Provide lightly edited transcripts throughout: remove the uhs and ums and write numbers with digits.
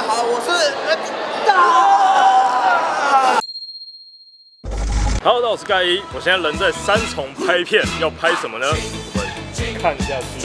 好，我是 Hello， 我是盖伊，我现在人在三重拍片，要拍什么呢？我们看下去。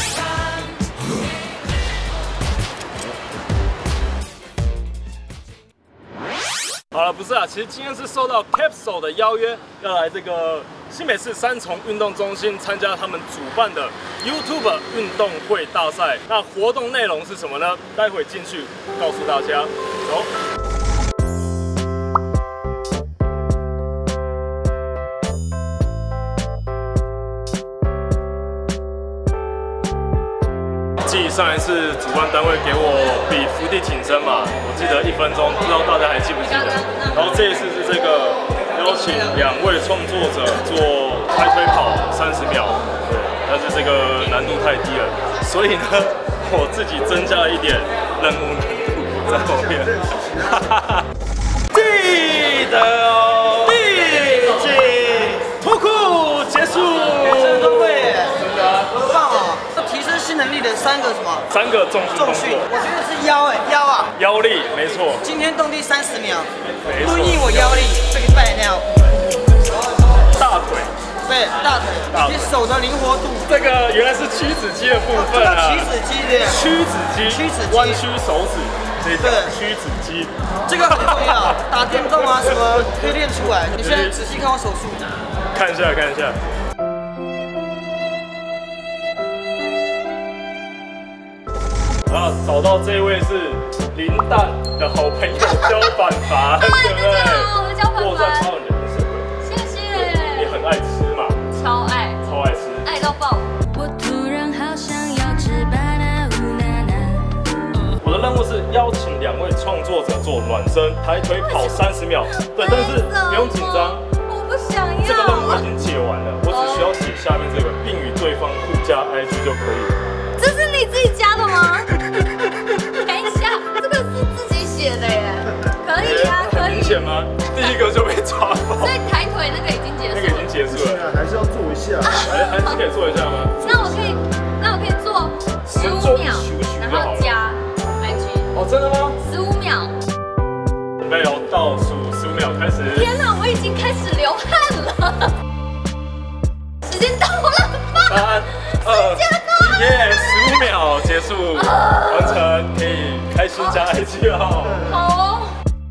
好了，不是啊，其实今天是受到 Capsule 的邀约，要来这个新北市三重运动中心参加他们主办的 YouTube 运动会大赛。那活动内容是什么呢？待会进去告诉大家。走。继上一次主办单位给我比伏地挺身嘛，我记得1分钟，不知道大家还记不记得？然后这一次是这个邀请2位创作者做抬腿跑30秒，对，但是这个难度太低了，所以呢，我自己增加了一点任务难度在后面。记得哦，第几脱裤结束。 新能力的3个什么 ？3个重训， 我觉得是腰啊， 腰力没错。 今天动力30秒，录印我腰力这个拜料。 大腿， 对，大腿，以及手的灵活度。 这个原来是屈指肌的部分啊， 屈指肌的， 屈指肌，弯曲手指，这个屈指肌， 这个很重要。打电动啊什么可以练出来。你现在仔细看我手速， 看一下。啊，找到这位是林蛋的好朋友焦凡凡，对不对？ 大家好，我是焦凡凡。 哇塞，超有人设的。谢谢。你很爱吃嘛？ 超爱吃，爱到爆。 我突然好想要吃banana。 我的任务是邀请2位创作者做暖身抬腿跑30秒，对，但是不用紧张。 我不想要。 这个任务已经解完了，我只需要写下面这个，并与对方互加 IG 就可以了。 这是你自己加的吗？等一下，这个是自己写的耶。可以啊，可以。 明显吗？第1个就被抓包。 所以抬腿那个已经结束了。 那个已经结束了，还是要做一下。还是可以做一下吗？ 那我可以做15秒，然后加 IG。 哦，真的吗 ？15秒。 准备哦，倒数15秒开始。 天哪，我已经开始流汗了。时间到了 ，3、2。耶，15秒结束，完成，可以开心加 IG 了。 好哦，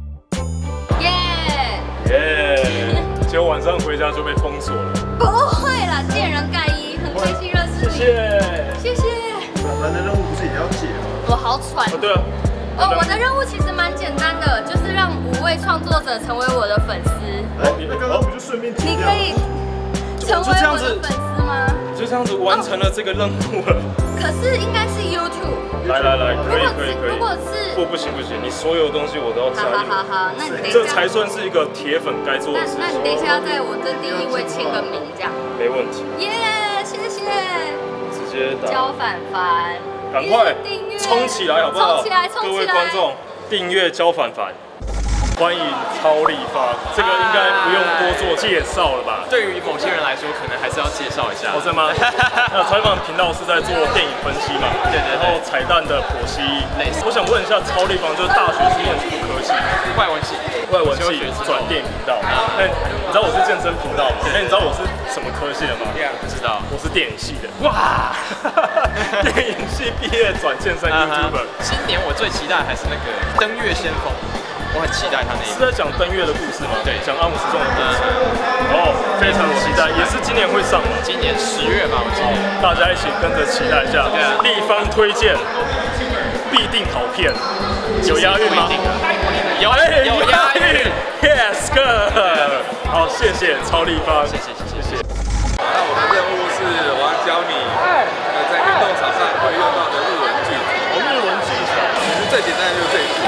耶！结果晚上回家就被封锁了。 不会啦，见人盖伊，很开心认识你。谢谢。 我们的任务不是也要解吗？ 我好喘。 对啊。 我的任务其实蛮简单的，就是让5位创作者成为我的粉丝。 那刚刚不就顺便你可以成为我的粉丝吗？ 就这样子完成了这个任务了。 可是应该是 YouTube。 来，可以。 如果是不行，你所有东西我都要加入。 好，那你等一下。 这才算是一个铁粉该做的事情。 那你等一下要在我这第1位签个名，这样。 没问题。 耶，谢谢。 直接打。 焦凡凡， 赶快订阅， 冲起来好不好？ 冲起来！ 各位观众，订阅焦凡凡。欢迎超立方，这个应该不用多做介绍了吧？ 对于某些人来说，可能还是要介绍一下。 哦，真的吗？那采访频道是在做电影分析嘛？ 对。 然后彩蛋的剖析。我想问一下，超立方就是大学是念什么科系？ 外文系转电影频道。那你知道我是健身频道吗？那你知道我是什么科系的吗？ 不知道。 我是电影系的。哇！电影系毕业转健身 YouTuber。 今年我最期待还是那个《登月先锋》。我很期待他那一部。是在讲登月的故事吗？对，讲阿姆斯壮的故事。哦，非常期待，也是今年会上吗？ 今年10月吧，我记得。 大家一起跟着期待一下。立方推荐，必定好片。有押韵吗？有押韵。Yes, good。好，谢谢超立方。谢谢。 那我的任务是我要教你在运动场上会用到的日文句子。 日文句子， 其实最简单的就是这一句。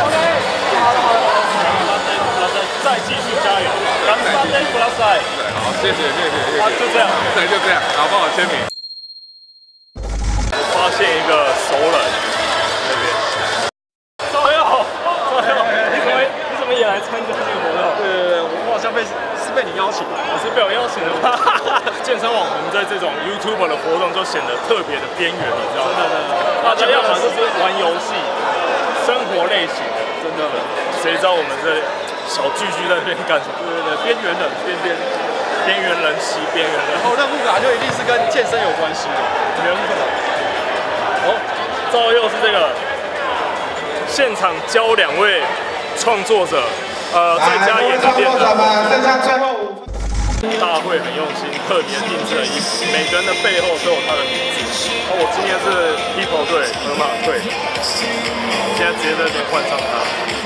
再继续加油！干巴爹布拉塞。 对，好，谢谢。 就这样。 对，就这样。好，帮我签名。 我发现一个熟人，那边。哎呦，你怎么也来参加这个活动？对，我好像是被你邀请的，我是被我邀请的吗？健身网红在这种 YouTuber 的活动就显得特别的边缘，你知道吗？大家要么就是玩游戏。生活活类型的，真的。谁知道我们这小聚居在那边干什么？对，边缘人，边缘人妻，边缘人。 然后任务卡就一定是跟健身有关系的， 任务卡。哦，照又是这个现场教2位创作者，在家演的电脑。 剩下最后5分。 大会很用心，特别定制的衣服，每个人的背后都有他的名字。我今天是 People 队、河马队，现在直接在这边换上它。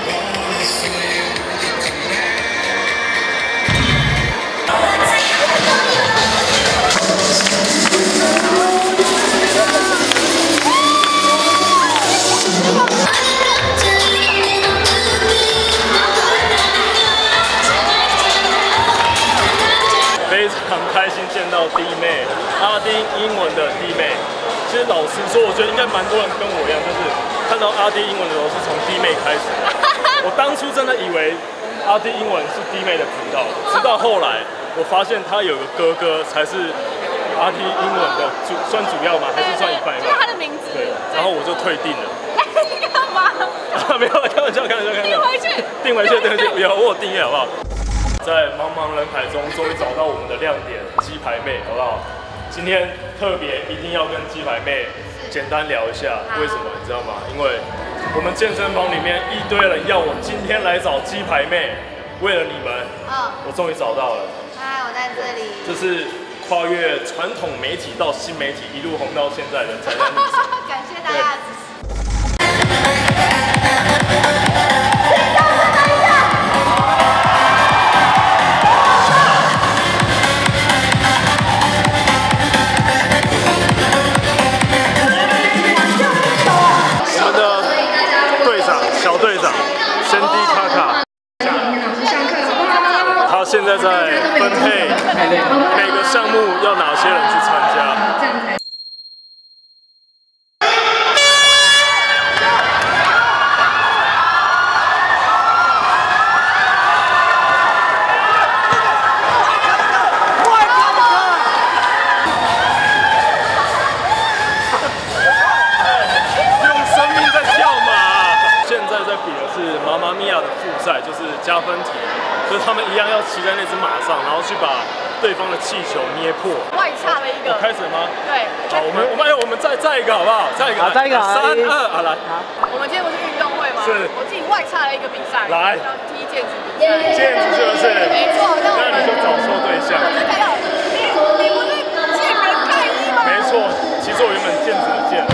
非常开心见到弟妹，阿丁英文的弟妹。其实老实说，我觉得应该蛮多人跟我一样，就是看到阿丁英文的时候是从弟妹开始。我当初真的以为阿丁英文是弟妹的频道，直到后来我发现他有个哥哥才是阿丁英文的算主要吗？还是算一半一半？ 就是他的名字。 对，然后我就退订了。 干嘛？ 没有，开玩笑。订回去，有我有订阅好不好？在茫茫人海中，终于找到我们的亮点鸡排妹，好不好？今天特别一定要跟鸡排妹简单聊一下，为什么你知道吗？因为我们健身房里面一堆人要我今天来找鸡排妹，为了你们，我终于找到了。 嗨，我在这里。 这是跨越传统媒体到新媒体，一路红到现在的宅男女神。 感谢大家的支持。 小队长，Sandy 卡卡，他现在在分配每个项目要哪些人去参加。就是加分题，就是他们一样要骑在那只马上，然后去把对方的气球捏破。 外差了一个。 开始吗？ 对。 好，我们再一个好不好？再一个。好，再一个。3、2，好来。 我们今天不是运动会吗？ 是。 我自己外差了一个比赛。 来。 要踢毽子比赛。 毽子是不是？ 没错。 那你就找错对象。 我是看到你不是毽子盖伊吗？ 没错，其实我原本毽子的毽。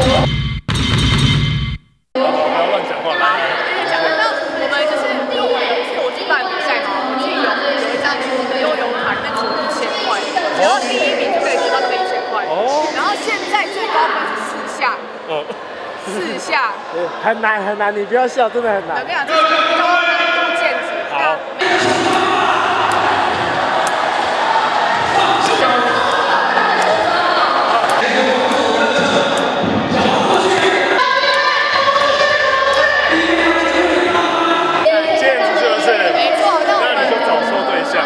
不要乱讲话，来。 然后第1名就可以得到这个1000块。哦。然后现在最高分是4下。4下。 很难，你不要笑，真的很难。 我跟你讲，这是高难度毽子。 好。毽子是不是？ 没错， 那你就找错对象。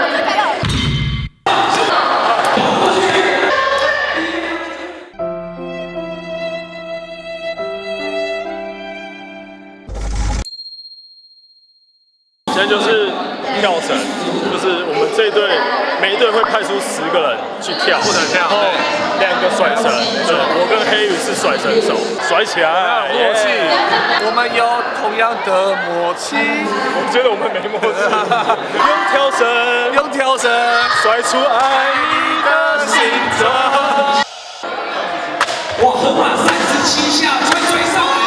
现在就是跳绳，就是我们这一队每一队会派出10个人去跳，不能跳，然后2个甩绳，我跟黑羽是甩绳手，甩起来， 默契，我们有同样的默契。 我觉得我们没默契，用跳绳甩出爱你的心脏。 哇，河马37下追上来。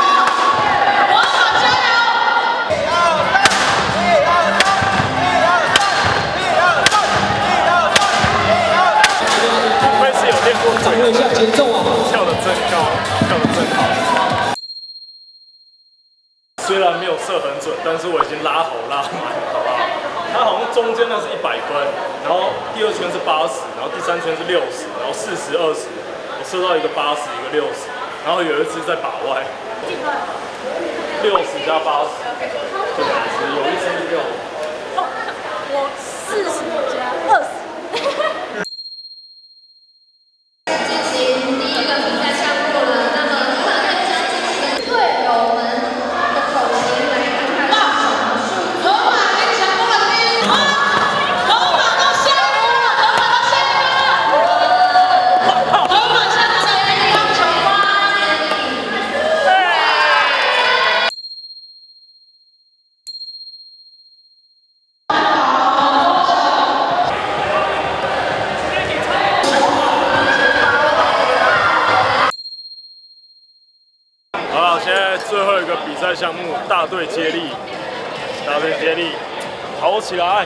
掌握一下节奏啊！ 跳得真高，跳得真好。虽然没有射很准，但是我已经拉好拉满，好不好？它好像中间那是100分，然后第2圈是80，然后第3圈是60，然后40、20，我射到一个80，一个60，然后有一只在把外，60加80，就2只，有一只是6。 我40加20。 第1个比赛项目了，那么队友们的口型来项目大队接力，跑起来！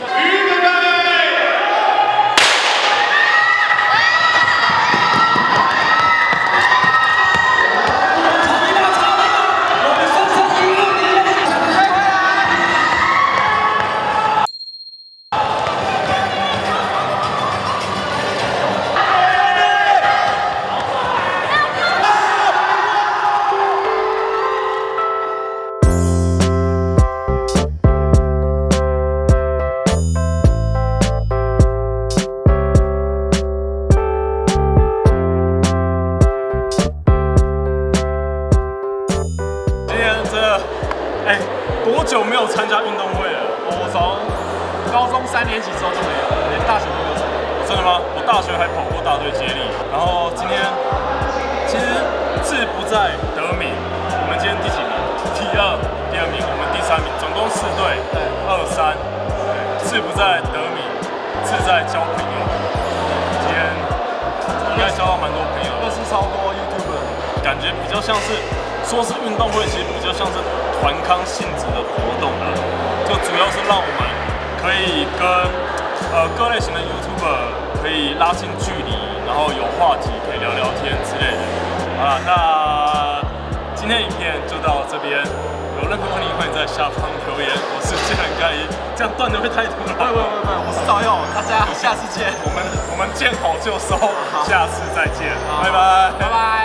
多久没有参加运动会了？我从高中3年级之后就没有，连大学都没有参加。真的吗？我大学还跑过大队接力。然后今天其实志不在得名，我们今天第几名？第二名，我们第3名，总共4队，2、3。志不在得名，志在交朋友。今天应该交到蛮多朋友，认识超多 YouTuber， 感觉比较像是。说是运动会，其实比较像是团康性质的活动啊。就主要是让我们可以跟各类型的 YouTuber 可以拉近距离，然后有话题可以聊聊天之类的。好了，那今天影片就到这边。有任何问题欢迎在下方留言。我是健人盖伊，这样断的会太多了。不，我是赵佑，大家下次见。我们见好就收，下次再见，拜拜。